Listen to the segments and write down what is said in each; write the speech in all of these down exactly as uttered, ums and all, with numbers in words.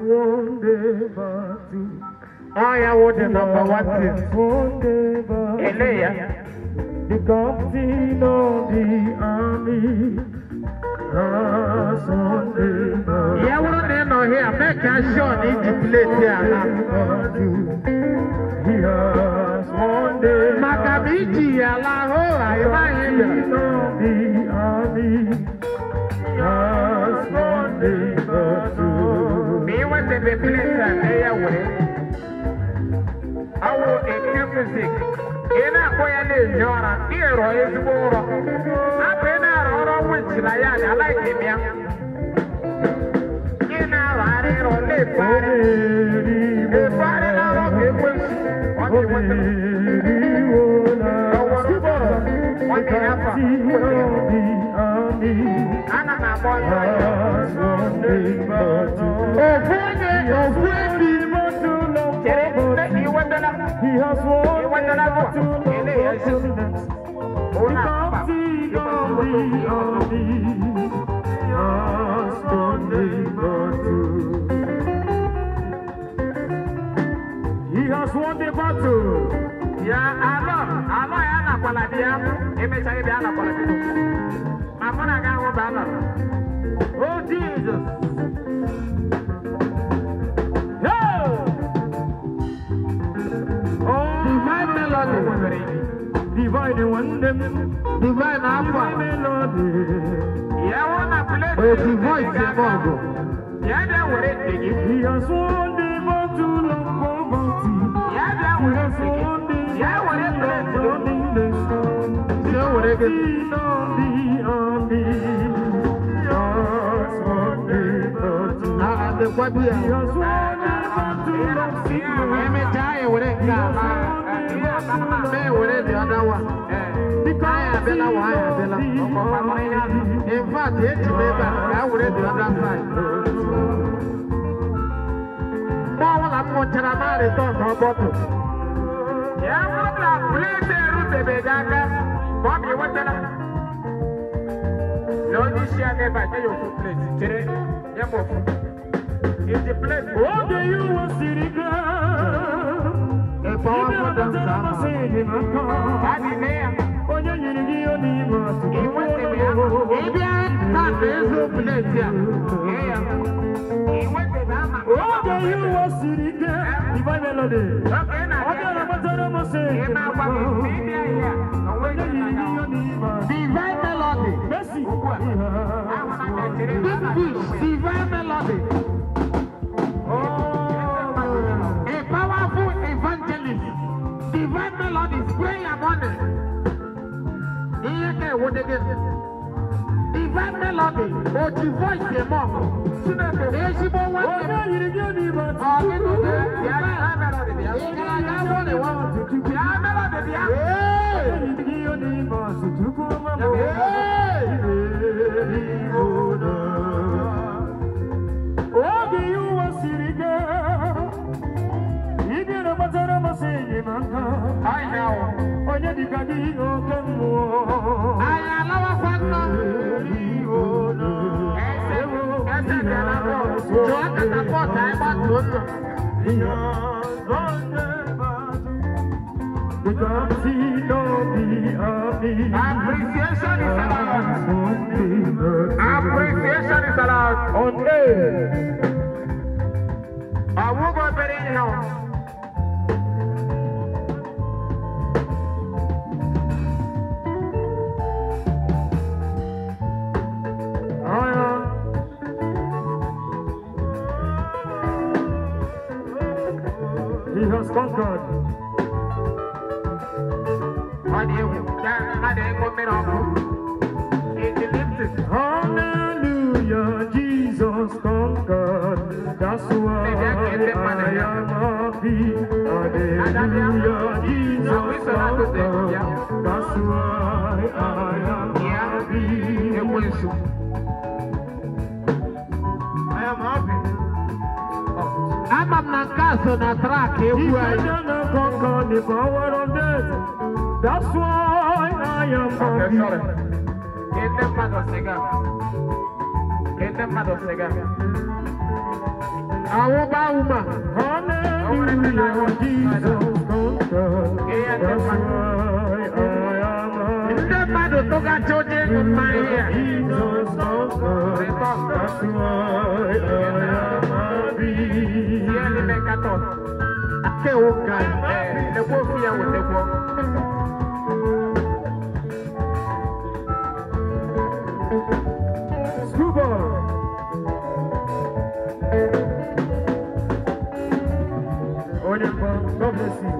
one day but two. I am what the number one thing. One day but Elia. The captain of the army has one day but Yeah, one day no here. Make a shot in the place here. he has one day. Makabiji Allahu Ayman. The army has one day but two. Me want to be place and they are away. I will equip music. In a quiet genre, hero is more. I've been out of which I like him. You know, I don't live by it. If I don't know, it was what you want to do. What the happened? I'm not born. Oh, Friday, oh, Friday. You want to know? He has one. You want to know? Oh, no. He has won the battle. Yeah, I know. I know. I know. Paladia. Image I know. Paladia. I'm gonna go with banner. Oh Jesus. Yo. Oh, divine melody. Divine one them. Divine alpha. Melody. Yeah, wanna play. Oh, the voice is bongo. Yeah, they were it. He has won the battle of poverty. Yeah, they He were has it. won the Yeah, what is battle of the sun. Yeah, what is it? Captain of the army has won the battle. Ah, the what we He are. has won the battle of sickness. Let me tell you what it got. Me with it, the other one. I am Bella, why am Bella? In fact, it's me back. I would it the other side. Now, I'm going to marry Don Roboto. Yeah, I'm going to play the root of the Gaga. Mommy, what the hell? No, this year never do you to play today. Yeah, it's the place. What do you want to see? A powerful dancer. That's the name. He went to me. Maybe I can't be so blessed. Yeah. He went to Mama. What do you want to see? Divine melody. Okay, now. Divine melody. Mercy. Big fish. Divine melody. A powerful evangelist. Divine melody. Pray about it. Divine melody, but the voice is more. She won't want to I know. I allow a father. Appreciation is allowed. Appreciation is allowed. Okay. I will go very now. He has conquered. Hallelujah, Jesus conquered. That's why I am happy. Hallelujah, Jesus conquered. That's why I am happy. I am happy. I'm not going to track He said not conquer the power of death. That's why I am happy. Get them mother cigar. Get them mother cigar. Àwọn bá wùmà. Hallelujah, Jesus conquered. That's why I am happy. Ndé mmadụ tó ga tí ó dé nù mmanya. Jesus conquered. That's why I am happy. Yẹ́ ní mẹ́ka tọ̀. Ake wo ga ẹ̀ ẹ̀kọ́ fi yà wò tẹ́kọ̀. Scuba. God bless you.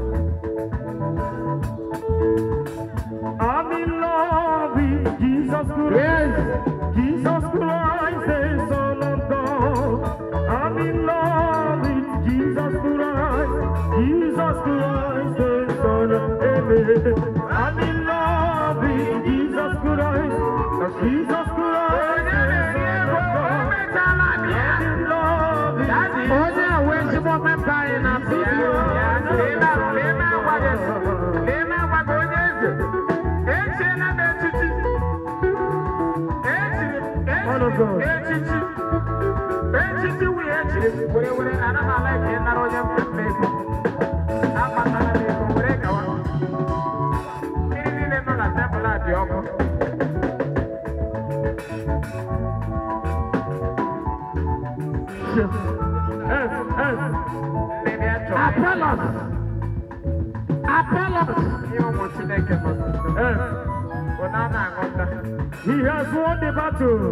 I'm in love with Jesus Christ. Yes. Jesus Christ, the Son of God. I'm in love with Jesus Christ. Jesus Christ, the Son of God. I'm in love with Jesus Christ. Jesus Christ, the Son of God. I'm in love with Jesus Christ. Apollos. Apollos. He has won the battle.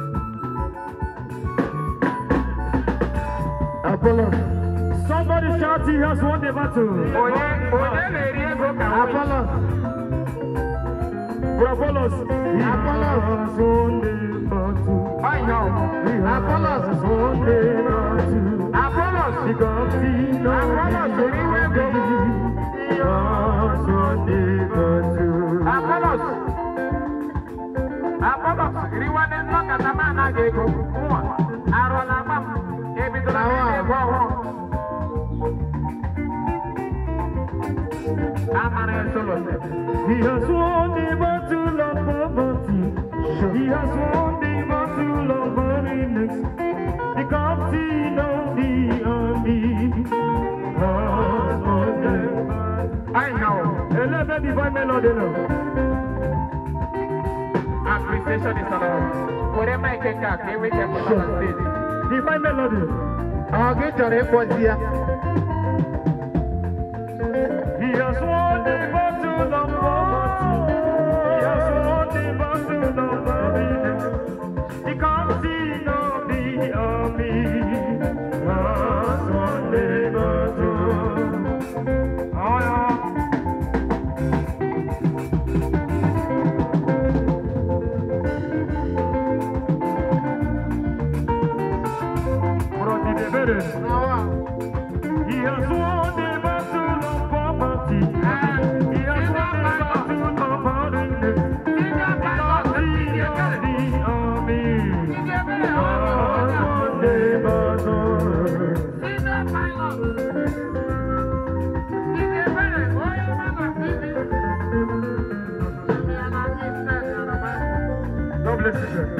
Apollos. Somebody shout, he has won the battle. Apollos. Apollos. He Apollos. has won the battle. I know. Apollos. He has won the battle. Apollos. Because he knows Apollos. he has won the battle. Apollos. Apollos. Riwane no katama na gego. Arona mam. Ebidora me go ho. Amane solo. He has won the battle of poverty. He has won the battle of barrenness. The captain of the army has won the battle. I know. Eleven divine melody now. Appreciation is allowed. Whatever I can get, we can put on stage. Divine melody. I'll get your reports here. He has won the battle of poverty. He has won the battle of barrenness. The captain of the army has won the battle. Oh yeah. He has won the battle of poverty. He has won the battle of barrenness. The captain of the army has won the battle. God bless you, sir.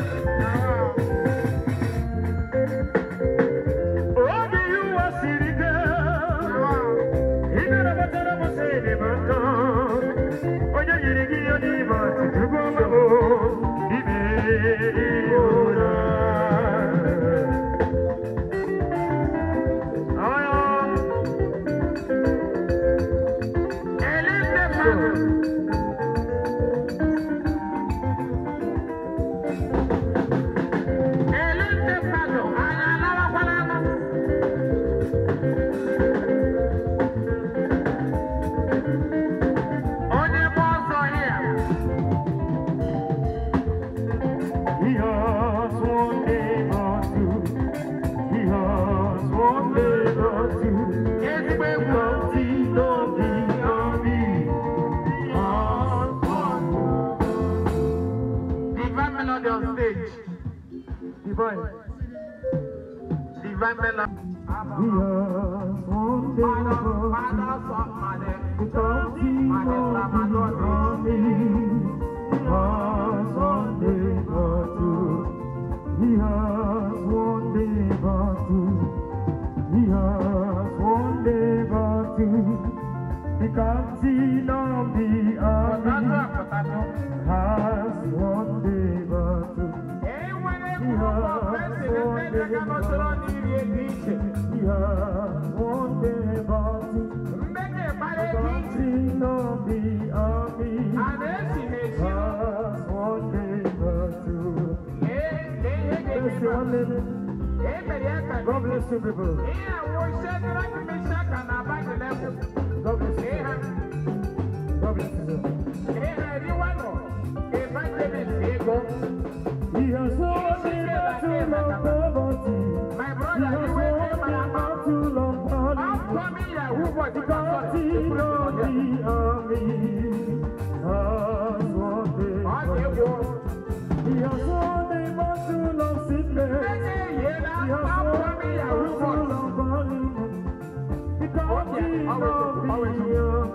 Divine. Divine melody. He has won the battle. Because he knows the army has won the battle. He has won the battle. He has one day but two. The captain of the army has one day but two. He has one day but two. He has one day but two. The captain of the army has one day but two. Bless you, one minute. God bless you, people. God bless you. God bless you. He has won the battle of poverty. My brother, he has won the battle of poverty. The captain of the army has won the battle. He has won the battle of sickness. He has won the battle of body. The captain of the army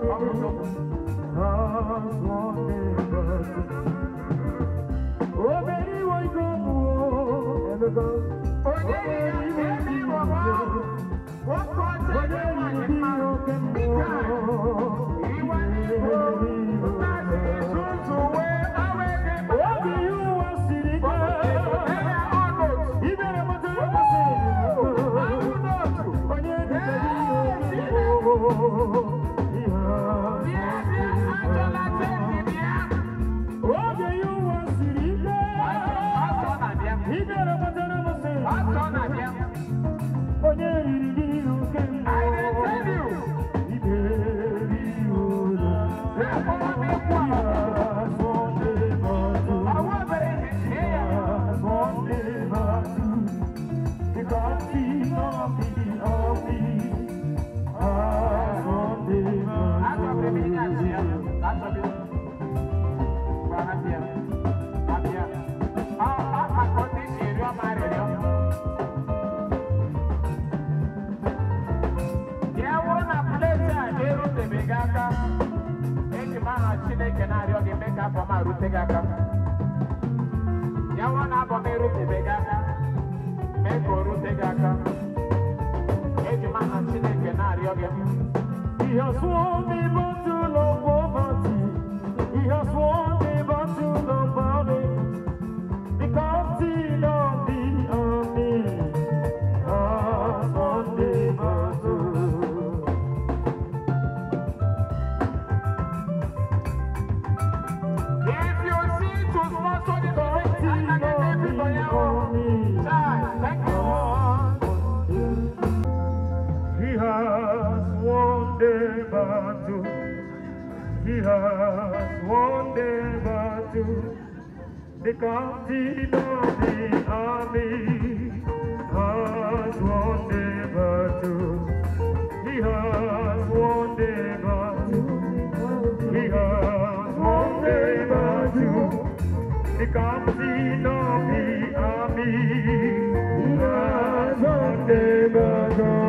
has won the battle. Oh, baby, why go? Ever go? Oh, baby, why go? What part of the money can be? He wants to go. So where are we? What do you want to see? Even if I don't say, I will not. When you're He has won the battle of poverty. He has won the battle of body. The captain of the army has won the battle. If you see to sponsor the captain of the army, thank you. He has won the battle. He has won the battle. The captain of the army has won the battle. He has won the battle. He has won the battle. The captain of the army has won the battle.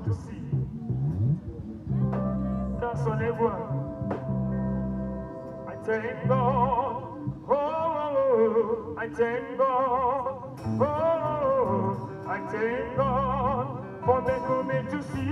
want to see. That's on everyone. I thank God. Oh, oh, oh, I thank God. Oh, oh, oh, I thank God for making me to see.